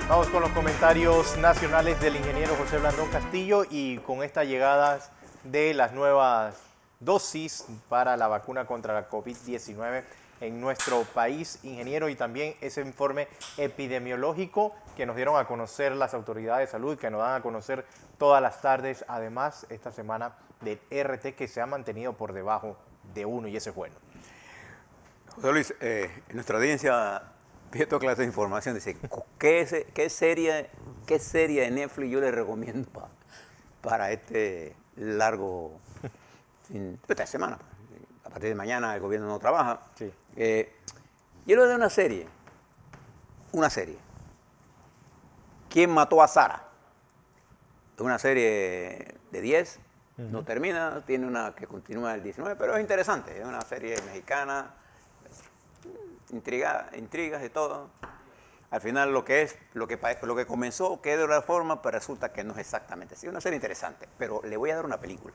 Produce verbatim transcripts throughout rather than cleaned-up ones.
Vamos con los comentarios nacionales del ingeniero José Blandón Castillo y con esta llegada de las nuevas dosis para la vacuna contra la COVID diecinueve en nuestro país, ingeniero, y también ese informe epidemiológico que nos dieron a conocer las autoridades de salud, que nos dan a conocer todas las tardes, además esta semana del R T que se ha mantenido por debajo de uno y ese es bueno. José Luis, eh, en nuestra audiencia pide toda clase de información, dice, ¿qué, qué, serie, ¿qué serie de Netflix yo le recomiendo pa, para este largo fin, esta semana? A partir de mañana el gobierno no trabaja. Sí. Eh, yo le doy una serie, una serie. ¿Quién mató a Sara? Es una serie de diez, uh-huh. No termina, tiene una que continúa el diecinueve, pero es interesante, es una serie mexicana, intriga, intrigas y todo. Al final lo que es, lo que, lo que comenzó queda de una forma, pero resulta que no es exactamente así. Es una serie interesante, pero le voy a dar una película.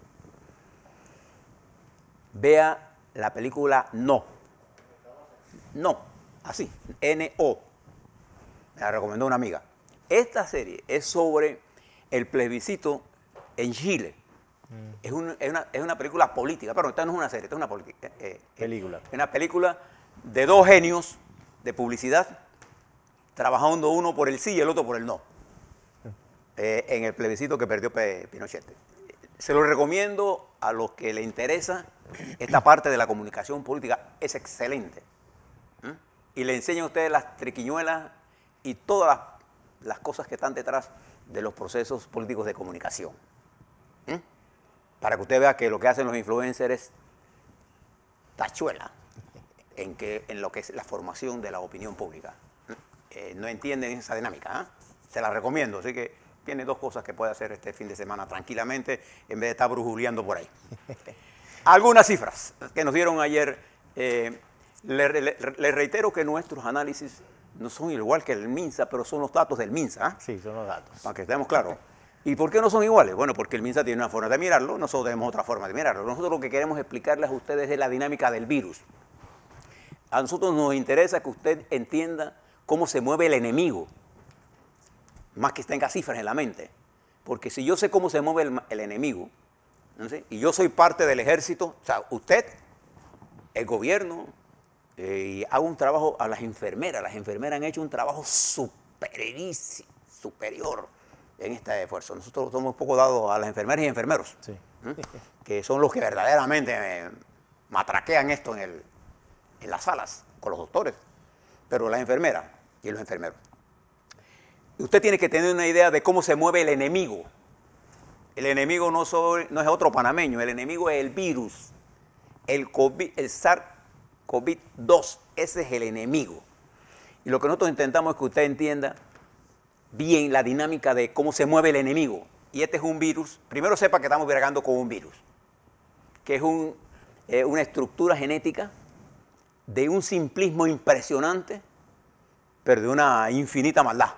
Vea la película No. No, así, N O. Me la recomendó una amiga. Esta serie es sobre el plebiscito en Chile. Mm. Es, un, es, una, es una película política, pero esta no es una serie, esta es una política. Eh, película. Es una película de dos genios de publicidad trabajando uno por el sí y el otro por el no. Mm. Eh, en el plebiscito que perdió Pinochet. Se lo recomiendo a los que les interesa esta parte de la comunicación política. Es excelente. ¿Mm? Y le enseñan a ustedes las triquiñuelas y todas las, las cosas que están detrás de los procesos políticos de comunicación. ¿Mm? Para que usted vea que lo que hacen los influencers es tachuela en, que, en lo que es la formación de la opinión pública. ¿Mm? Eh, no entienden esa dinámica. ¿eh? Se la recomiendo. Así que tiene dos cosas que puede hacer este fin de semana tranquilamente en vez de estar brujuleando por ahí. Algunas cifras que nos dieron ayer. Eh, le, le, le reitero que nuestros análisis no son igual que el MINSA, pero son los datos del MINSA. ¿eh? Sí, son los datos. Para que estemos claros. ¿Y por qué no son iguales? Bueno, porque el MINSA tiene una forma de mirarlo, nosotros tenemos otra forma de mirarlo. Nosotros lo que queremos explicarles a ustedes es la dinámica del virus. A nosotros nos interesa que usted entienda cómo se mueve el enemigo, más que tenga cifras en la mente. Porque si yo sé cómo se mueve el, el enemigo, ¿no sé? Y yo soy parte del ejército, o sea, usted, el gobierno, eh, y hago un trabajo a las enfermeras. Las enfermeras han hecho un trabajo superísimo, superior en este esfuerzo. Nosotros somos un poco dados a las enfermeras y enfermeros, sí. ¿eh? Que son los que verdaderamente eh, matraquean esto en, el, en las salas con los doctores. Pero las enfermeras y los enfermeros. Usted tiene que tener una idea de cómo se mueve el enemigo. El enemigo no, soy, no es otro panameño, el enemigo es el virus, el, COVID, el SARS CoV dos, ese es el enemigo. Y lo que nosotros intentamos es que usted entienda bien la dinámica de cómo se mueve el enemigo. Y este es un virus, primero sepa que estamos bregando con un virus, que es un, eh, una estructura genética de un simplismo impresionante, pero de una infinita maldad.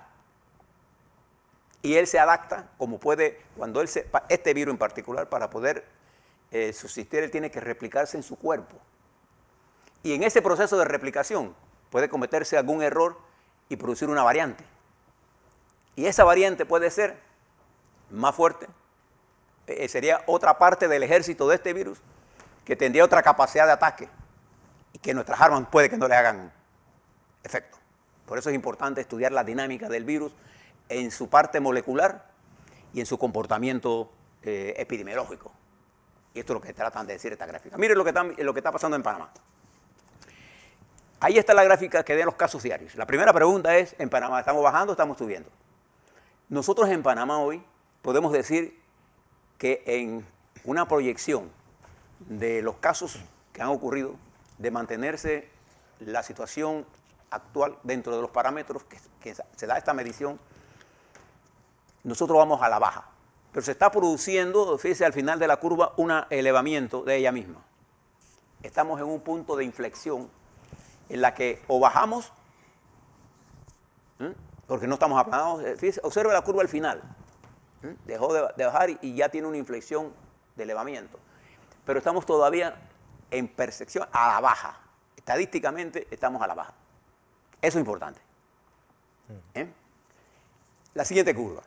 Y él se adapta como puede, cuando él se, este virus en particular, para poder eh, subsistir, él tiene que replicarse en su cuerpo. Y en ese proceso de replicación puede cometerse algún error y producir una variante. Y esa variante puede ser más fuerte, eh, sería otra parte del ejército de este virus que tendría otra capacidad de ataque y que nuestras armas puede que no le hagan efecto. Por eso es importante estudiar la dinámica del virus en su parte molecular y en su comportamiento eh, epidemiológico. Y esto es lo que tratan de decir esta gráfica. Miren lo que está, lo que está pasando en Panamá. Ahí está la gráfica que den los casos diarios. La primera pregunta es, ¿en Panamá estamos bajando o estamos subiendo? Nosotros en Panamá hoy podemos decir que en una proyección de los casos que han ocurrido, de mantenerse la situación actual dentro de los parámetros que, que se da esta medición, nosotros vamos a la baja. Pero se está produciendo, fíjese, al final de la curva, un elevamiento de ella misma. Estamos en un punto de inflexión en la que o bajamos, ¿eh? porque no estamos aplanados. Fíjese, observe la curva al final. ¿eh? Dejó de, de bajar y, y ya tiene una inflexión de elevamiento. Pero estamos todavía en percepción a la baja. Estadísticamente estamos a la baja. Eso es importante. ¿eh? La siguiente curva.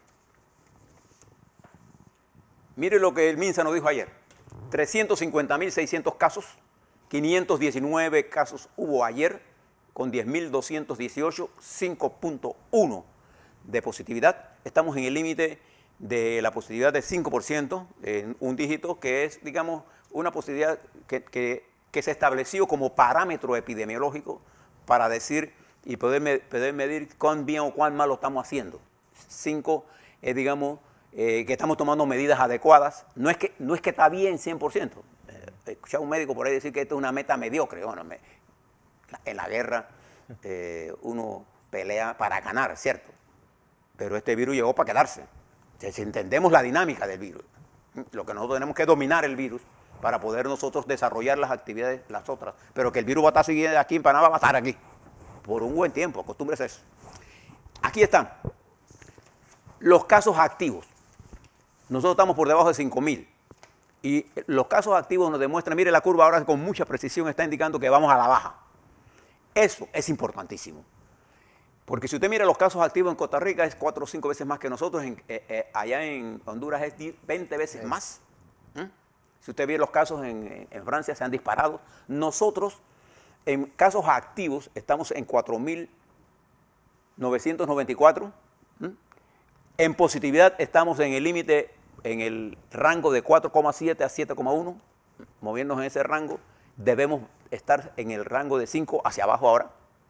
Mire lo que el MINSA nos dijo ayer. trescientos cincuenta mil seiscientos casos, quinientos diecinueve casos hubo ayer, con diez mil doscientos dieciocho, cinco punto uno de positividad. Estamos en el límite de la positividad de cinco por ciento, en un dígito que es, digamos, una positividad que, que, que se estableció como parámetro epidemiológico para decir y poder, poder medir cuán bien o cuán mal lo estamos haciendo. Cinco es, digamos, eh, que estamos tomando medidas adecuadas. No es que, no es que está bien cien por ciento. Eh, escuché a un médico por ahí decir que esto es una meta mediocre. Bueno, me, en la guerra eh, uno pelea para ganar, ¿cierto? Pero este virus llegó para quedarse. Si entendemos la dinámica del virus, lo que nosotros tenemos que dominar el virus para poder nosotros desarrollar las actividades, las otras. Pero que el virus va a estar siguiendo aquí en Panamá, va a estar aquí por un buen tiempo, acostúmbrese a eso. Aquí están los casos activos. Nosotros estamos por debajo de cinco mil. Y los casos activos nos demuestran, mire la curva ahora con mucha precisión está indicando que vamos a la baja. Eso es importantísimo. Porque si usted mira los casos activos en Costa Rica es cuatro o cinco veces más que nosotros, en, eh, eh, allá en Honduras es veinte veces sí. más. ¿Mm? Si usted ve los casos en, en Francia se han disparado. Nosotros en casos activos estamos en cuatro mil novecientos noventa y cuatro. ¿Mm? En positividad estamos en el límite, en el rango de cuatro coma siete a siete coma uno. Moviéndonos en ese rango, debemos estar en el rango de cinco hacia abajo ahora.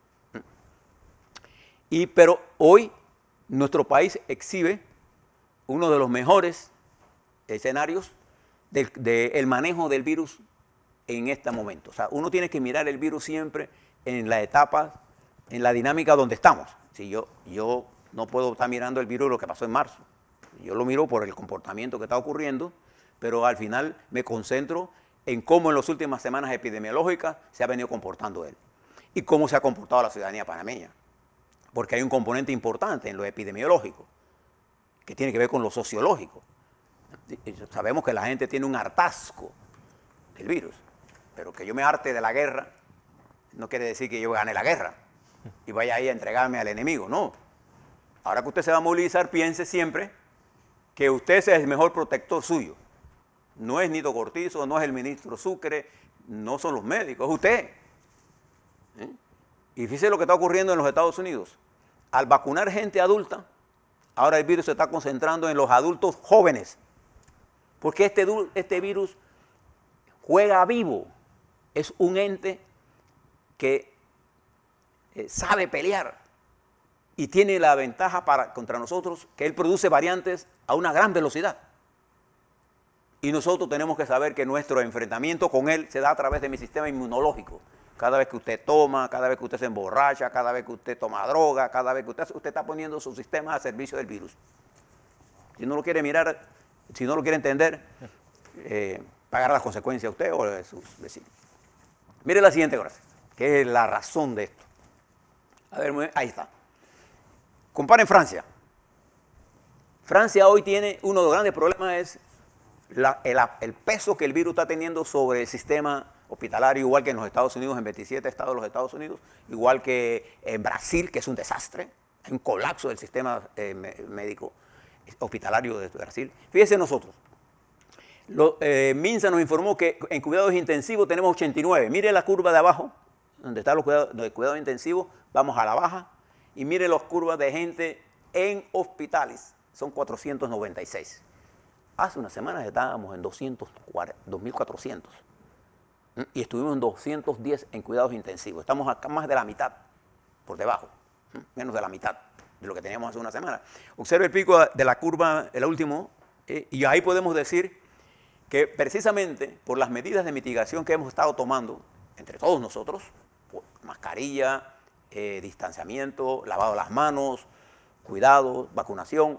Y, pero hoy nuestro país exhibe uno de los mejores escenarios del de manejo del virus en este momento. O sea, uno tiene que mirar el virus siempre en la etapa, en la dinámica donde estamos. Si yo, yo no puedo estar mirando el virus lo que pasó en marzo. Yo lo miro por el comportamiento que está ocurriendo, pero al final me concentro en cómo en las últimas semanas epidemiológicas se ha venido comportando él y cómo se ha comportado la ciudadanía panameña. Porque hay un componente importante en lo epidemiológico, que tiene que ver con lo sociológico. Sabemos que la gente tiene un hartazgo del virus, pero que yo me harte de la guerra no quiere decir que yo gane la guerra y vaya ahí a entregarme al enemigo, no. Ahora que usted se va a movilizar, piense siempre que usted es el mejor protector suyo. No es Nito Cortizo, no es el ministro Sucre, no son los médicos, es usted. ¿Eh? Y fíjese lo que está ocurriendo en los Estados Unidos. Al vacunar gente adulta, ahora el virus se está concentrando en los adultos jóvenes. Porque este, este virus juega vivo. Es un ente que eh, sabe pelear y tiene la ventaja para, contra nosotros que él produce variantes a una gran velocidad. Y nosotros tenemos que saber que nuestro enfrentamiento con él se da a través de mi sistema inmunológico. Cada vez que usted toma, cada vez que usted se emborracha, cada vez que usted toma droga, cada vez que usted, usted está poniendo su sistema a servicio del virus. Si no lo quiere mirar, si no lo quiere entender, eh, pagará las consecuencias a usted o a sus vecinos. Mire la siguiente frase, que es la razón de esto. A ver, ahí está. Comparen Francia. Francia hoy tiene uno de los grandes problemas es la, el, el peso que el virus está teniendo sobre el sistema hospitalario, igual que en los Estados Unidos, en veintisiete estados de los Estados Unidos, igual que en Brasil, que es un desastre, hay un colapso del sistema eh, médico hospitalario de Brasil. Fíjense nosotros, lo, eh, MINSA nos informó que en cuidados intensivos tenemos ochenta y nueve. Mire la curva de abajo, donde están los cuidados, los cuidados intensivos, vamos a la baja, y mire las curvas de gente en hospitales, son cuatrocientos noventa y seis. Hace unas semanas estábamos en dos mil cuatrocientos. Y estuvimos en doscientos diez en cuidados intensivos. Estamos acá más de la mitad, por debajo, menos de la mitad de lo que teníamos hace una semana. Observe el pico de la curva, el último, eh, y ahí podemos decir que precisamente por las medidas de mitigación que hemos estado tomando, entre todos nosotros, mascarilla, eh, distanciamiento, lavado de las manos, cuidado, vacunación,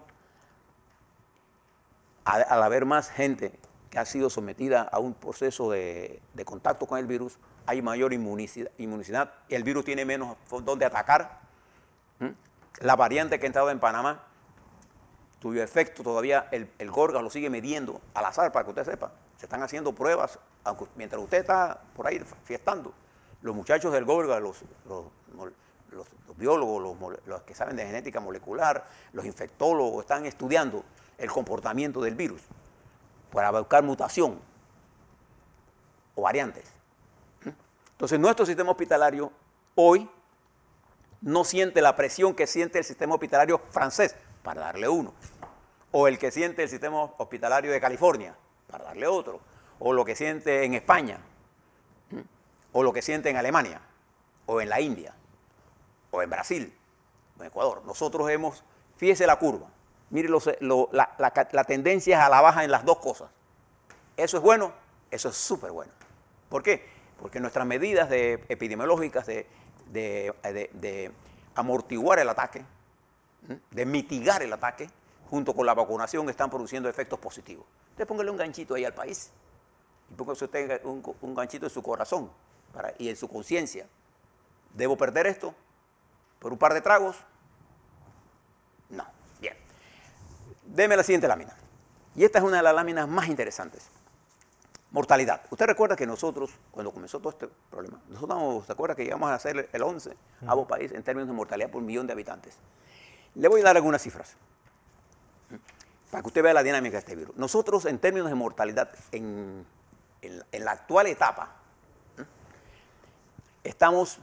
al, al haber más gente que ha sido sometida a un proceso de, de contacto con el virus, hay mayor inmunicidad, inmunicidad y el virus tiene menos donde atacar. ¿Mm? La variante que ha entrado en Panamá, cuyo efecto todavía el, el Gorgas lo sigue midiendo al azar, para que usted sepa. Se están haciendo pruebas, aunque, mientras usted está por ahí fiestando. Los muchachos del Gorgas, los, los, los, los biólogos, los, los que saben de genética molecular, los infectólogos están estudiando el comportamiento del virus para buscar mutación o variantes. Entonces, nuestro sistema hospitalario hoy no siente la presión que siente el sistema hospitalario francés, para darle uno, o el que siente el sistema hospitalario de California, para darle otro, o lo que siente en España, o lo que siente en Alemania, o en la India, o en Brasil, o en Ecuador. Nosotros hemos, fíjese la curva, mire los, lo, la, la, la tendencia es a la baja en las dos cosas. ¿Eso es bueno? Eso es súper bueno. ¿Por qué? Porque nuestras medidas de, epidemiológicas de, de, de, de amortiguar el ataque, de mitigar el ataque, junto con la vacunación, están produciendo efectos positivos. Usted póngale un ganchito ahí al país, y póngase usted un, un ganchito en su corazón para, y en su conciencia. ¿Debo perder esto por un par de tragos? No. Bien. Deme la siguiente lámina. Y esta es una de las láminas más interesantes. Mortalidad. Usted recuerda que nosotros, cuando comenzó todo este problema, nosotros, ¿se acuerda que llegamos a ser el once uh-huh. avo país en términos de mortalidad por millón de habitantes? Le voy a dar algunas cifras para que usted vea la dinámica de este virus. Nosotros, en términos de mortalidad, en, en, en la actual etapa, ¿eh? estamos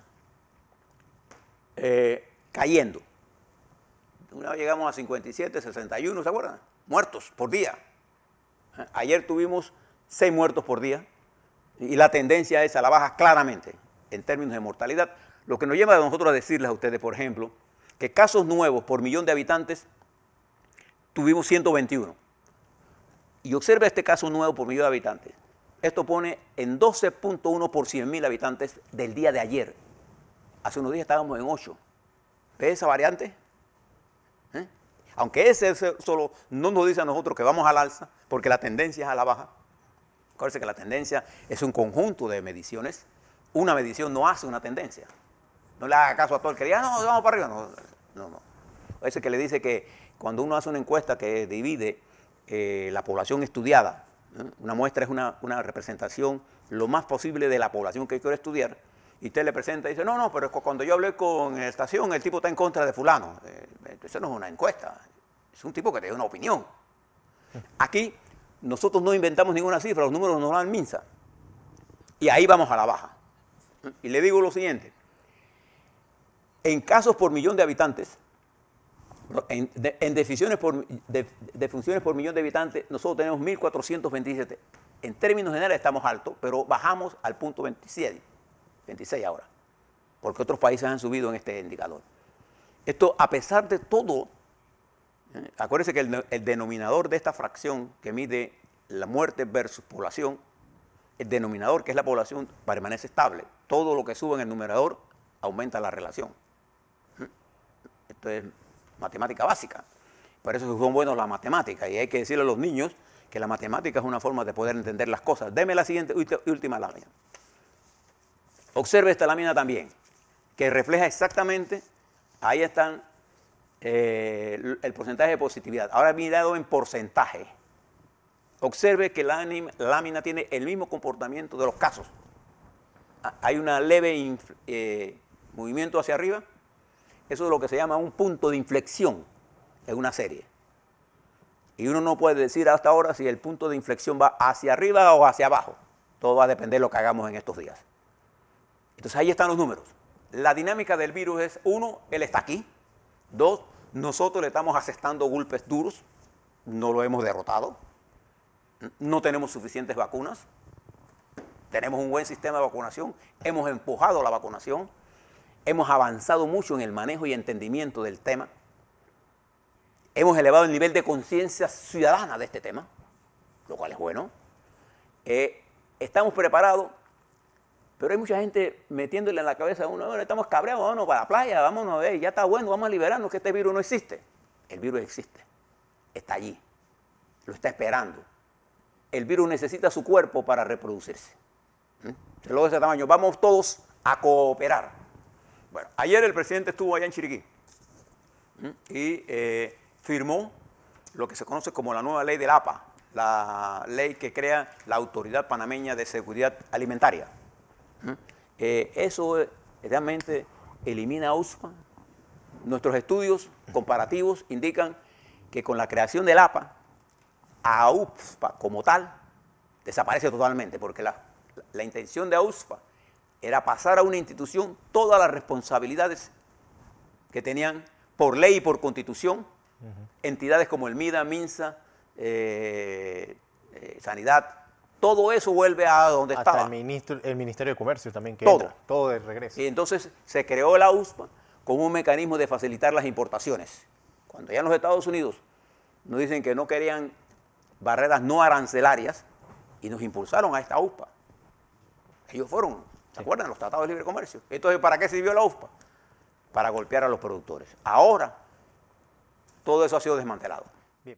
eh, cayendo. Una vez llegamos a cincuenta y siete, sesenta y uno, ¿se acuerdan? Muertos por día. ¿Eh? Ayer tuvimos seis muertos por día y la tendencia es a la baja claramente en términos de mortalidad, lo que nos lleva a nosotros a decirles a ustedes, por ejemplo, que casos nuevos por millón de habitantes tuvimos ciento veintiuno. Y observe este caso nuevo por millón de habitantes. Esto pone en doce punto uno por cien mil habitantes del día de ayer. Hace unos días estábamos en ocho. ¿Ve esa variante? ¿Eh? Aunque ese solo no nos dice a nosotros que vamos al alza, porque la tendencia es a la baja. Acuérdense que la tendencia es un conjunto de mediciones. Una medición no hace una tendencia. No le haga caso a todo el que diga, no, vamos para arriba. No, no, no. Ese que le dice que cuando uno hace una encuesta que divide eh, la población estudiada, ¿eh? Una muestra es una, una representación lo más posible de la población que quiere estudiar, y usted le presenta y dice, no, no, pero cuando yo hablé con la estación, el tipo está en contra de fulano. Eh, eso no es una encuesta, es un tipo que tiene una opinión. Aquí nosotros no inventamos ninguna cifra, los números nos dan MINSA, y ahí vamos a la baja. Y le digo lo siguiente, en casos por millón de habitantes, en, de, en defunciones, por, de, defunciones por millón de habitantes, nosotros tenemos mil cuatrocientos veintisiete. En términos generales estamos altos, pero bajamos al punto veintisiete, veintiséis ahora, porque otros países han subido en este indicador. Esto, a pesar de todo, ¿eh? Acuérdense que el, el denominador de esta fracción que mide la muerte versus población, el denominador, que es la población, permanece estable. Todo lo que sube en el numerador aumenta la relación. Esto es matemática básica. Por eso son buenos las matemáticas. Y hay que decirle a los niños que la matemática es una forma de poder entender las cosas. Deme la siguiente y última lámina. Observe esta lámina también, que refleja exactamente, ahí están eh, el porcentaje de positividad. Ahora mirado en porcentaje. Observe que la lámina tiene el mismo comportamiento de los casos. Hay una leve eh, movimiento hacia arriba. Eso es lo que se llama un punto de inflexión en una serie. Y uno no puede decir hasta ahora si el punto de inflexión va hacia arriba o hacia abajo. Todo va a depender de lo que hagamos en estos días. Entonces ahí están los números. La dinámica del virus es, uno, él está aquí. Dos, nosotros le estamos asestando golpes duros. No lo hemos derrotado. No tenemos suficientes vacunas. Tenemos un buen sistema de vacunación. Hemos empujado la vacunación. Hemos avanzado mucho en el manejo y entendimiento del tema. Hemos elevado el nivel de conciencia ciudadana de este tema, lo cual es bueno. Eh, estamos preparados, pero hay mucha gente metiéndole en la cabeza a uno, bueno, estamos cabreados, vámonos para la playa, vámonos, eh, ya está bueno, vamos a liberarnos, que este virus no existe. El virus existe, está allí, lo está esperando. El virus necesita su cuerpo para reproducirse. ¿Mm? Luego de ese tamaño, vamos todos a cooperar. Bueno, ayer el presidente estuvo allá en Chiriquí ¿Mm? y eh, firmó lo que se conoce como la nueva ley del A P A, la ley que crea la Autoridad Panameña de Seguridad Alimentaria. ¿Mm? Eh, eso realmente elimina U S P A. Nuestros estudios comparativos indican que con la creación del A P A, a U S P A como tal desaparece totalmente, porque la, la intención de U S P A era pasar a una institución todas las responsabilidades que tenían por ley y por constitución uh-huh. entidades como el MIDA, MINSA, eh, eh, Sanidad. Todo eso vuelve a donde Hasta estaba. El, ministro, el Ministerio de Comercio también que todo. entra, todo de regreso. Y entonces se creó la U S P A como un mecanismo de facilitar las importaciones. Cuando ya en los Estados Unidos nos dicen que no querían barreras no arancelarias y nos impulsaron a esta U S P A. Ellos fueron, ¿se sí. acuerdan? Los tratados de libre comercio. Entonces, ¿para qué sirvió la U S P A? Para golpear a los productores. Ahora, todo eso ha sido desmantelado.